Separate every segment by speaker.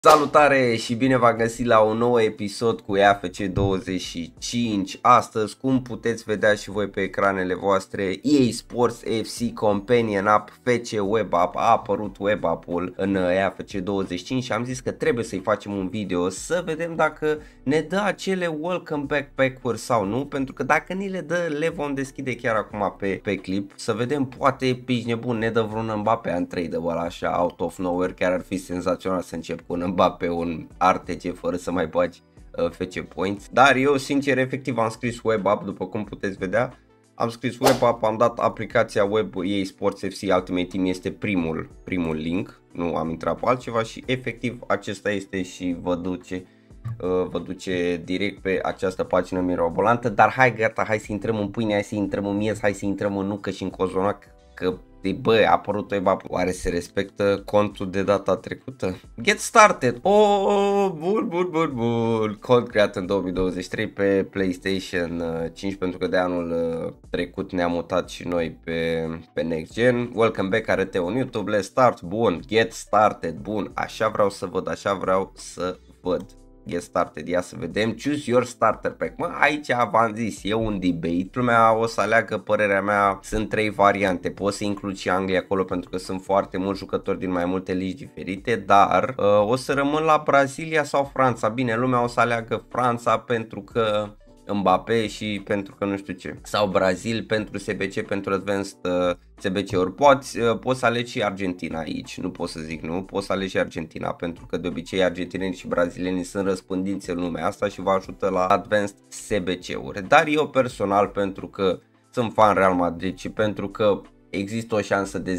Speaker 1: Salutare și bine v-am găsit la un nou episod cu EAFC 25. Astăzi, cum puteți vedea și voi pe ecranele voastre, EA Sports FC Companion App FC Web App, a apărut Web App-ul în EAFC 25 și am zis că trebuie să-i facem un video să vedem dacă ne dă acele welcome back pack-uri sau nu, pentru că dacă ni le dă, le vom deschide chiar acum pe clip, să vedem, poate pici nebun ne dă vreun Mbappe untradeable așa out of nowhere, chiar ar fi senzațional să încep cu un Mbappe, un RTG fără să mai bagi FC points. Dar eu sincer efectiv am scris web app, după cum puteți vedea. Am scris web app, am dat aplicația web EA Sports FC Ultimate Team, este primul link, nu am intrat pe altceva și efectiv acesta este și vă duce direct pe această pagină mirobolantă. Dar hai gata, hai să intrăm în pâine, hai să intrăm în miez, hai să intrăm în nucă și în cozonac, că bă, a apărut web app. Oare se respectă contul de data trecută? Get started! Oh, bun. Cont creat în 2023 pe PlayStation 5, pentru că de anul trecut ne-am mutat și noi pe Next Gen. Welcome back, arăte un YouTube, let's start, bun, get started, bun, așa vreau să văd. Get started, ia să vedem, choose your starter pack. Mă, aici v-am zis, e un debate, lumea o să aleagă, părerea mea, sunt 3 variante, poți să includ și Anglia acolo pentru că sunt foarte mulți jucători din mai multe ligi diferite, dar o să rămân la Brazilia sau Franța. Bine, lumea o să aleagă Franța pentru că Mbappe și pentru că nu știu ce, sau Brazil pentru SBC, pentru Advanced SBC-uri. Poți să alegi și Argentina aici, nu pot să zic nu, poți să alegi și Argentina, pentru că de obicei argentineni și brazilieni sunt răspândiți în lumea asta și vă ajută la Advanced SBC-uri. Dar eu personal, pentru că sunt fan Real Madrid și pentru că există o șansă de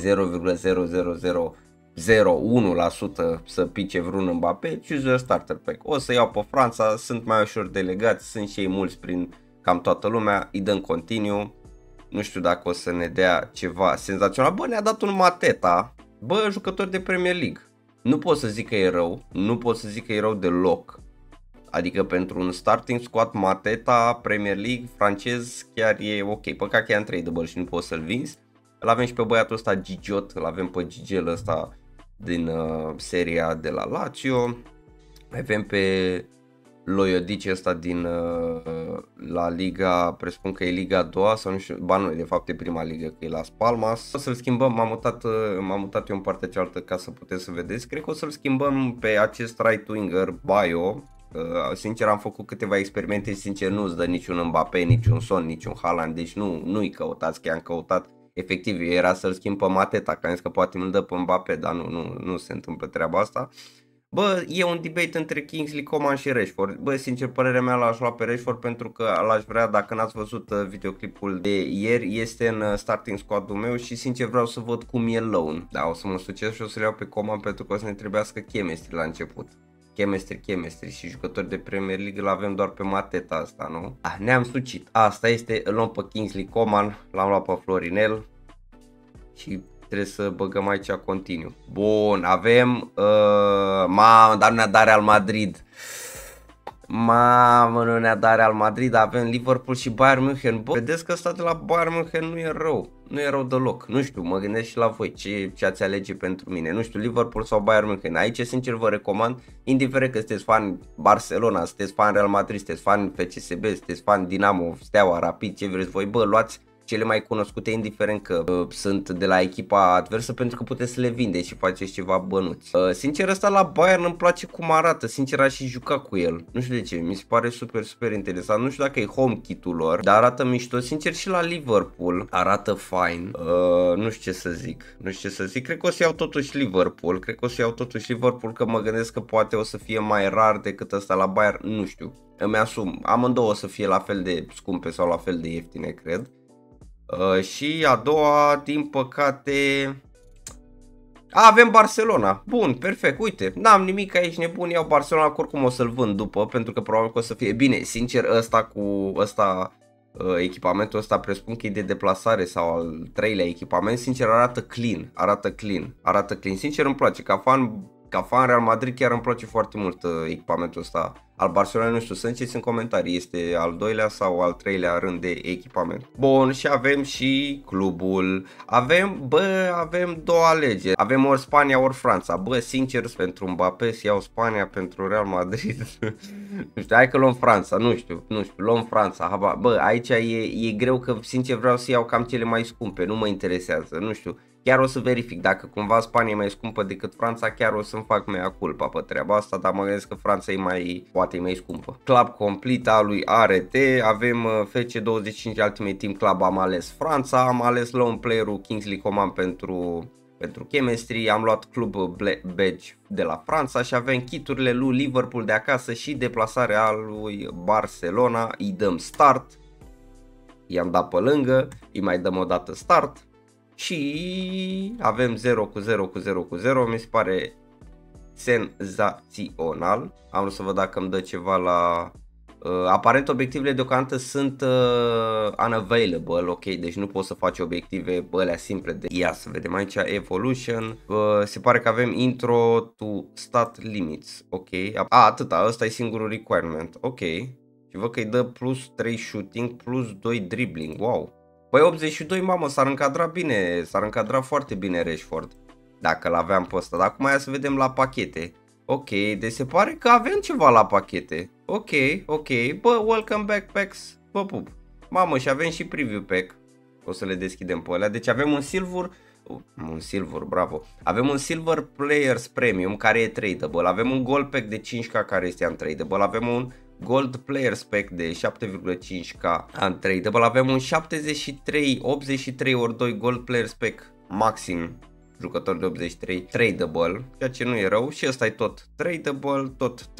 Speaker 1: 0,0001% să pice vreun Mbappe, choose your starter pack. O să iau pe Franța, sunt mai ușor delegați, sunt și ei mulți prin cam toată lumea, îi dăm continuu. Nu știu dacă o să ne dea ceva senzațional. Bă, ne-a dat un Mateta, bă, jucător de Premier League. Nu pot să zic că e rău, nu pot să zic că e rău deloc. Adică pentru un starting squad Mateta, Premier League, francez, chiar e ok. Păcat că e untradeable și nu poți să-l vinzi. Îl avem și pe băiatul ăsta Gigiot, îl avem pe Gigel ăsta din seria de la Lazio. Avem pe Loiodice ăsta din la Liga, presupun că e Liga a doua sau nu știu, ba nu, de fapt e prima ligă, că e Las Palmas. O să-l schimbăm, m-am mutat eu în partea cealaltă ca să puteți să vedeți. Cred că o să-l schimbăm pe acest right winger Bio. Sincer am făcut câteva experimente și sincer nu-ți dă niciun Mbappé, niciun Son, niciun Haaland, deci nu-i căutați, că i-am căutat. Efectiv era să-l schimb pe Mateta, că am zis că poate îl dă pe Mbappé, dar nu se întâmplă treaba asta. Bă, e un debate între Kingsley Coman și Rashford. Bă, sincer, părerea mea l-aș lua pe Rashford, pentru că l-aș vrea, dacă n-ați văzut videoclipul de ieri, este în starting squad-ul meu și sincer vreau să văd cum e lone. Da, o să mă succes și o să-l iau pe Coman pentru că o să ne trebuiască chemistry la început. Chemistry și jucători de Premier League îl avem doar pe Mateta asta, nu? Ne-am sucit. Asta este, îl luăm pe Kingsley Coman, l-am luat pe Florinel și trebuie să băgăm aici continuu. Bun, avem dar nu ne-a dat Real Madrid. Mamă, nu ne-a dat Real Madrid, avem Liverpool și Bayern München. Bă, vedeți că ăsta de la Bayern München nu e rău. Nu e rău deloc. Nu știu, mă gândesc și la voi ce ați alege pentru mine. Nu știu, Liverpool sau Bayern München. Aici sincer vă recomand, indiferent că sunteți fan Barcelona, sunteți fan Real Madrid, sunteți fan FCSB, sunteți fan Dinamo, Steaua, Rapid, ce vreți voi, bă, luați cele mai cunoscute, indiferent că sunt de la echipa adversă, pentru că puteți să le vindeți și faceți ceva bănuți. Sincer, ăsta la Bayern îmi place cum arată, sincer aș și juca cu el. Nu știu de ce, mi se pare super interesant. Nu știu dacă e home kit-ul lor, dar arată mișto. Sincer, și la Liverpool arată fine. Nu știu ce să zic. Cred că o să iau totuși Liverpool. Că mă gândesc că poate o să fie mai rar decât ăsta la Bayern, nu știu. Îmi asum, amândouă o să fie la fel de scumpe sau la fel de ieftine, cred. Și a doua, din păcate, avem Barcelona. Bun, perfect, uite, n-am nimic aici nebun, iau Barcelona, că oricum o să-l vând după, pentru că probabil că o să fie bine. Sincer, echipamentul ăsta presupun că e de deplasare sau al treilea echipament. Sincer, arată clean. Sincer, îmi place, ca fan ca fan Real Madrid chiar îmi place foarte mult echipamentul ăsta al Barcelona, nu știu, să înceți în comentarii, este al doilea sau al treilea rând de echipament. Bun, și avem și clubul, avem două alegeri, avem ori Spania, ori Franța. Bă, sincer, pentru Mbappé să iau Spania, pentru Real Madrid, nu știu, hai că luăm Franța, nu știu, luăm Franța. Bă, aici e greu că sincer vreau să iau cam cele mai scumpe, nu mă interesează, nu știu. Chiar o să verific dacă cumva Spania e mai scumpă decât Franța, chiar o să-mi fac mea culpa pe treaba asta, dar mă gândesc că Franța poate e mai scumpă. Club complet al lui ART, avem FC25 Ultimate Team Club, am ales Franța, am ales lone player-ul Kingsley Coman pentru chemistry, am luat club badge de la Franța și avem kiturile lui Liverpool de acasă și deplasarea lui Barcelona, îi dăm start, i-am dat pe lângă, îi mai dăm o dată start. Și avem 0 cu 0 cu 0 cu 0, mi se pare senzațional. Am vrut să văd dacă îmi dă ceva la... aparent obiectivele deocamdată sunt unavailable, ok, deci nu poți să faci obiective alea simple de... Ia să vedem aici, evolution, se pare că avem intro to stat limits, ok, atâta, ăsta e singurul requirement, ok, și văd că îi dă plus 3 shooting, plus 2 dribbling, wow. Păi 82, mamă, s-ar încadra bine, s-ar încadra foarte bine Rashford, dacă l-aveam pe ăsta, dar acum ia să vedem la pachete. Ok, deci se pare că avem ceva la pachete. Ok, bă, welcome back packs, bă, pup. Mamă, și avem și preview pack, o să le deschidem pe alea, deci avem un silver, bravo. Avem un Silver Players Premium care e tradable, avem un Gold Pack de 5k care este untradable, avem un Gold Players Pack de 7,5k untradable, avem un 83 ori 2 Gold Players Pack maxim jucător de 83 tradable, ceea ce nu e rău, și ăsta e tot tradable,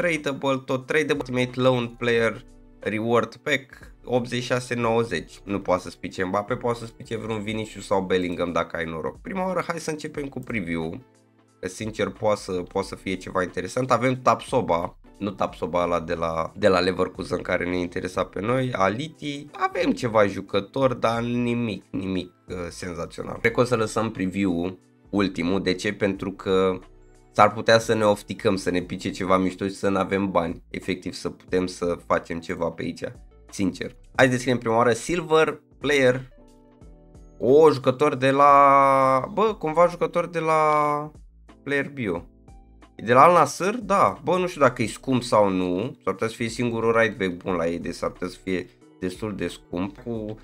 Speaker 1: Ultimate Lone Player Reward Pack 86-90. Nu poate să spice Mbappé, poate să spice vreun Vinicius sau Bellingham dacă ai noroc. Prima oară hai să începem cu preview, că sincer poate să fie ceva interesant. Avem Tapsoba, nu Tapsoba ăla de la Leverkusen care ne interesa pe noi, Aliti, avem ceva jucători, dar nimic senzațional. Cred că o să lăsăm preview ultimul, de ce? Pentru că s-ar putea să ne ofticăm, să ne pice ceva mișto și să nu avem bani, efectiv să putem să facem ceva pe aici, sincer. Hai să descriem prima oară, Silver Player, jucător de la, cumva jucător de la Player Bio. De la Al Nassr, da, nu știu dacă e scump sau nu, s-ar putea să fie singurul right back bun la ei, deci s-ar putea să fie destul de scump, cu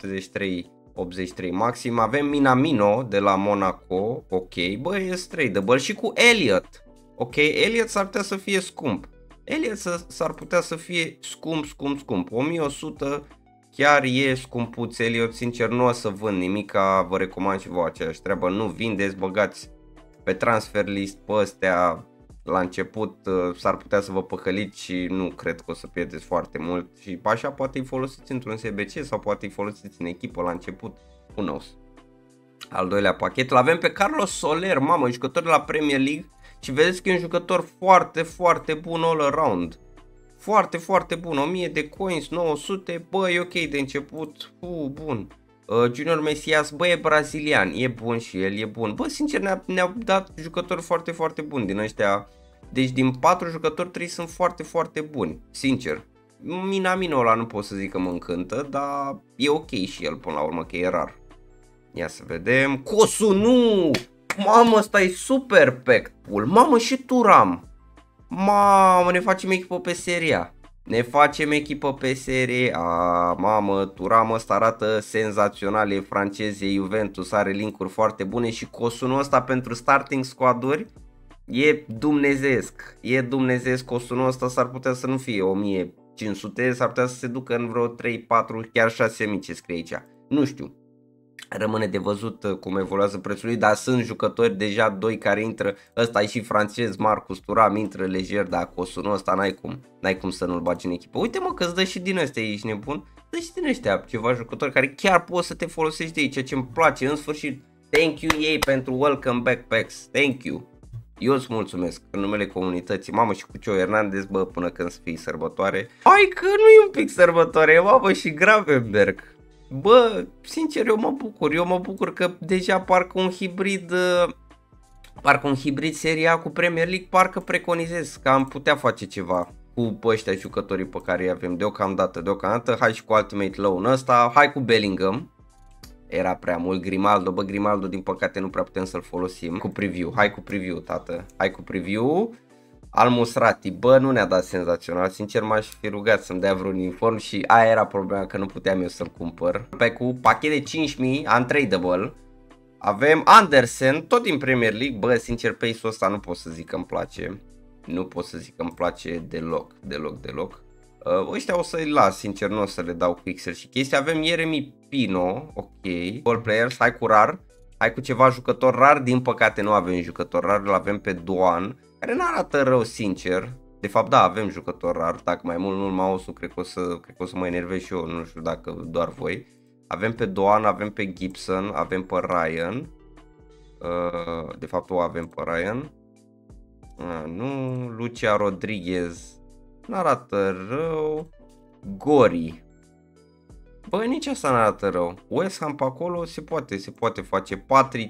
Speaker 1: 73-83 maxim. Avem Minamino de la Monaco, ok, e tradable, și cu Elliot, ok, Elliot s-ar putea să fie scump, s-ar putea să fie scump, 1100 chiar e scumpuț Elliot, sincer nu o să vând nimica, vă recomand și vouă aceeași treabă, nu vindeți, băgați pe transfer list pe astea la început, s-ar putea să vă păcăliți și nu cred că o să pierdeți foarte mult și așa poate îi folosiți într-un SBC sau poate îi folosiți în echipă la început, who knows. Al doilea pachet, îl avem pe Carlos Soler, mamă, jucător de la Premier League și vedeți că e un jucător foarte bun all around. Foarte bun, 1000 de coins, 900, e ok de început, bun. Junior Mesias, e brazilian, e bun și el, e bun. Sincer ne-au dat jucători foarte buni din ăștia. Deci din 4 jucători 3 sunt foarte buni, sincer. Minamino ăla nu pot să zic că mă încântă, dar e ok și el până la urmă, că e rar. Ia să vedem, Cosunu! Mamă, ăsta e super pack pool, mamă, și Turam. Mamă, ne facem echipă pe seria. Mamă, Turam ăsta arată senzațional, e francez, e Juventus, are linkuri foarte bune și Cosunu ăsta pentru starting squad-uri e dumnezeesc, Cosunu ăsta s-ar putea să nu fie 1500, s-ar putea să se ducă în vreo 3, 4, chiar 6000 ce scrie aici, nu știu. Rămâne de văzut cum evoluează prețul lui, dar sunt jucători deja 2 care intră, ăsta e și francez, Marcus Thuram, intră lejer, dar Cosunu ăsta n-ai cum să nu-l bagi în echipă. Uite mă că îți dă și din ăstea, ești nebun, dă și din ăștia ceva jucători care chiar poți să te folosești de ei, ceea ce îmi place, în sfârșit. Thank you ei pentru welcome back packs, thank you. Eu îți mulțumesc în numele comunității, mamă, și cu Cio Hernandez, până când să fie sărbătoare. Hai că nu e un pic sărbătoare, mamă, și Gravenberch. Sincer, eu mă bucur că deja parcă un hibrid parcă un hibrid Serie A cu Premier League, parcă preconizez că am putea face ceva cu ăștia jucătorii pe care îi avem deocamdată, hai și cu Ultimate Loan ăsta, hai cu Bellingham. Era prea mult Grimaldo, Grimaldo din păcate nu prea putem să-l folosim. Cu preview, hai cu preview, tată, hai cu preview. Al Musrati, nu ne-a dat senzațional, sincer m-aș fi rugat să-mi dea vreun uniform și aia era problema, că nu puteam eu să-l cumpăr. Pe cu pachet de 5000, untradable. Avem Andersen, tot din Premier League, sincer pace-ul ăsta nu pot să zic că îmi place. Nu pot să zic că îmi place deloc. Ăștia o să-i las, sincer, nu o să le dau cu XL și chestii. Avem Jeremy Pino, ok. Goal players, hai cu rar. Hai cu ceva jucător rar, din păcate nu avem jucător rar, îl avem pe Doan, care nu arată rău, sincer. De fapt, da, avem jucător rar, dacă mai mult nu-l mouse-ul, cred că o să mă enervez și eu, nu știu dacă doar voi. Avem pe Doan, avem pe Gibson, avem pe Ryan. De fapt o avem pe Ryan. Nu, Lucia Rodriguez n-arată rău. Gori. Nici asta n-arată rău. West Ham pe acolo se poate face.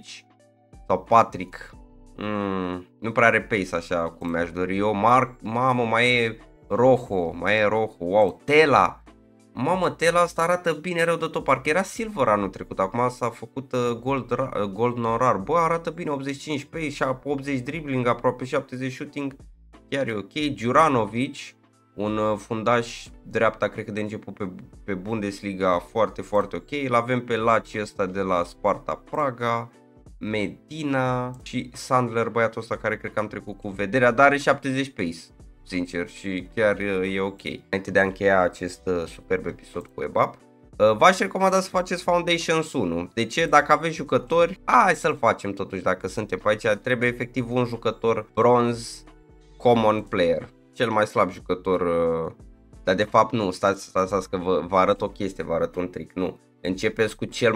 Speaker 1: Patrick. Nu prea are pace așa cum mi-aș dori eu. Mamă, mai e Rojo. Wow, Tela. Mamă, Tela asta arată bine rău de tot. Parcă era silver anul trecut. Acum s-a făcut gold rar. Arată bine, 85 pace, 80 dribbling, aproape 70 shooting. Chiar e ok. Juranovic, un fundaș dreapta, cred că de început pe Bundesliga, foarte ok. Îl avem pe Laci ăsta de la Sparta Praga, Medina și Sandler, băiatul ăsta care cred că am trecut cu vederea, dar are 70 pace, sincer, și chiar e ok. Înainte de a încheia acest superb episod cu EBAP, v-aș recomanda să faceți Foundations 1. De ce? Dacă aveți jucători, hai să-l facem totuși, dacă suntem pe aici, trebuie efectiv un jucător bronze common player. Cel mai slab jucător, dar de fapt nu, stați că vă arăt o chestie, vă arăt un trick, nu. Începeți cu cel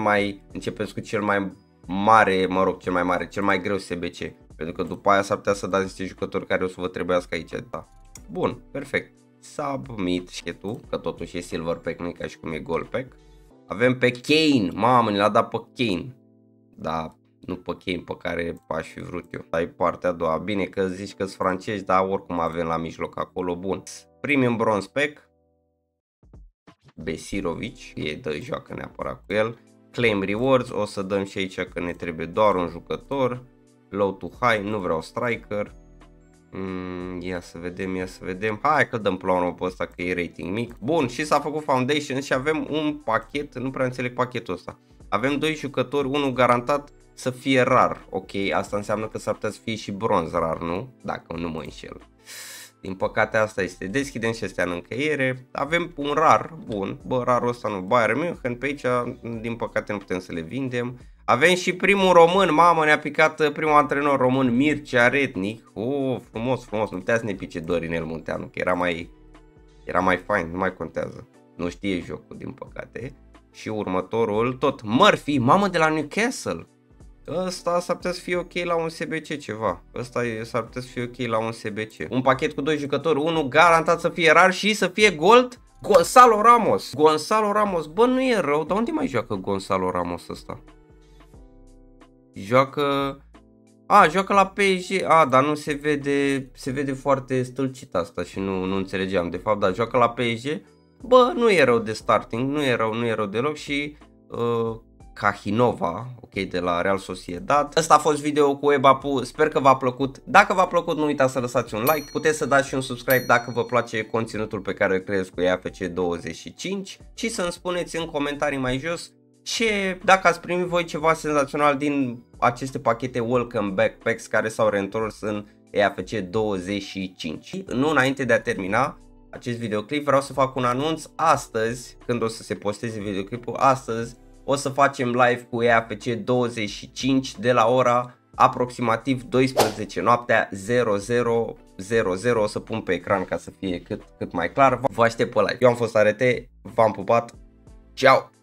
Speaker 1: mai mare, cel mai greu SBC, pentru că după aia s-ar putea să dați niște jucători care o să vă trebuiască aici, da. Bun, perfect. Submit și tu, că totuși e silver pack, nu e ca și cum e gold pack. Avem pe Kane, mamă, ne l-a dat pe Kane. Da, nu pe Kane pe care aș fi vrut eu. Ai partea a doua. Bine că zici că-s francezi, dar oricum avem la mijloc acolo. Bun. Premium bronze pack. Besirovic, joacă neapărat cu el. Claim rewards, o să dăm și aici că ne trebuie doar un jucător. Low to high, nu vreau striker. Ia să vedem. Hai că dăm plonul pe ăsta că e rating mic. Bun, și s-a făcut foundation și avem un pachet, nu prea înțeleg pachetul ăsta. Avem 2 jucători, unul garantat să fie rar. Ok, asta înseamnă că s-ar putea să fie și bronz rar, nu? Dacă nu mă înșel. Din păcate asta este. Deschidem și astea în încheiere. Avem un rar, bun. Rarul ăsta nu. Bayern München, pe aici din păcate nu putem să le vindem. Avem și primul român, mamă, ne-a picat primul antrenor român, Mircea Rednic. Frumos, nu putea să ne pice Dorinel Munteanu, că era mai fain, nu mai contează. Nu știe jocul, din păcate. Și următorul, tot Murphy, mamă, de la Newcastle. Ăsta s-ar putea să fie ok la un SBC ceva. S-ar putea să fie ok la un SBC. Un pachet cu 2 jucători, unul garantat să fie rar și să fie gold. Gonzalo Ramos, nu e rău, dar unde mai joacă Gonzalo Ramos ăsta? Joacă la PSG. Dar nu se vede foarte stâlcit asta și nu înțelegeam. De fapt, da, joacă la PSG. Nu e rău de starting, nu e rău deloc și Cahinova, ok, de la Real Sociedad. Ăsta a fost video cu EBAP-ul, sper că v-a plăcut. Dacă v-a plăcut, nu uitați să lăsați un like, puteți să dați și un subscribe dacă vă place conținutul pe care îl creez cu EAFC25 și să-mi spuneți în comentarii mai jos dacă ați primit voi ceva senzațional din aceste pachete Welcome Back Packs care s-au reîntors în EAFC25. Nu înainte de a termina acest videoclip, vreau să fac un anunț. Astăzi, când o să se posteze videoclipul, astăzi o să facem live cu EAFC25 de la ora aproximativ 12 noaptea 00:00. O să pun pe ecran ca să fie cât mai clar. Vă aștept pe live. Eu am fost Arete, v-am pupat, ceau!